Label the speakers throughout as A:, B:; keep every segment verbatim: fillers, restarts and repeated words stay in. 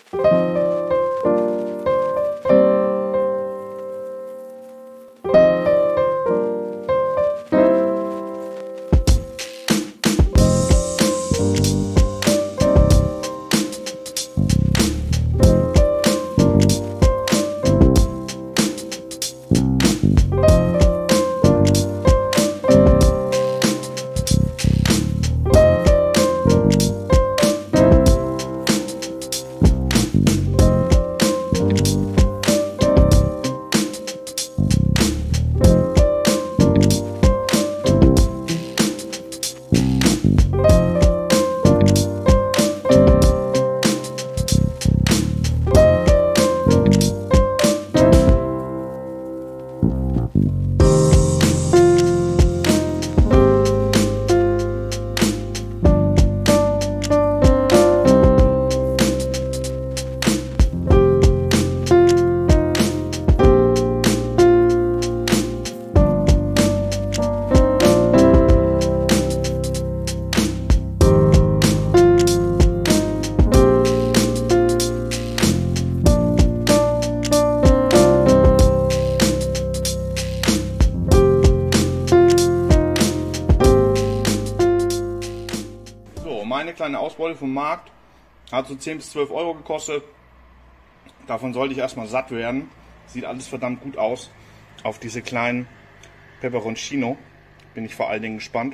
A: Meine kleine Ausbeute vom Markt hat so zehn bis zwölf Euro gekostet. Davon sollte ich erstmal satt werden. Sieht alles verdammt gut aus. Auf diese kleinen Peperoncino bin ich vor allen Dingen gespannt.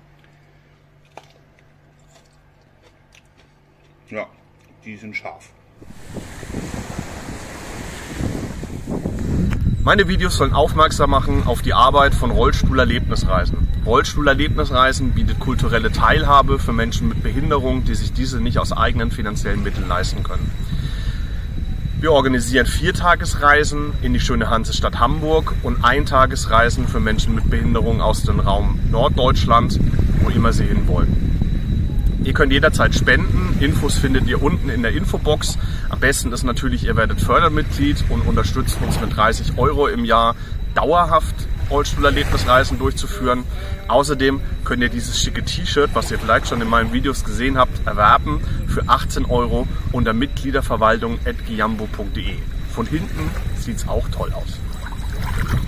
A: Ja, die sind scharf.
B: Meine Videos sollen aufmerksam machen auf die Arbeit von Rollstuhl-Erlebnisreisen. Rollstuhl-Erlebnisreisen bietet kulturelle Teilhabe für Menschen mit Behinderung, die sich diese nicht aus eigenen finanziellen Mitteln leisten können. Wir organisieren Viertagesreisen in die schöne Hansestadt Hamburg und Eintagesreisen für Menschen mit Behinderung aus dem Raum Norddeutschland, wo immer sie hinwollen. Ihr könnt jederzeit spenden. Infos findet ihr unten in der Infobox. Am besten ist natürlich, ihr werdet Fördermitglied und unterstützt uns mit dreißig Euro im Jahr dauerhaft Rollstuhl-Erlebnisreisen durchzuführen. Außerdem könnt ihr dieses schicke T-Shirt, was ihr vielleicht schon in meinen Videos gesehen habt, erwerben für achtzehn Euro unter mitgliederverwaltung at giambo punkt de. Von hinten sieht es auch toll aus.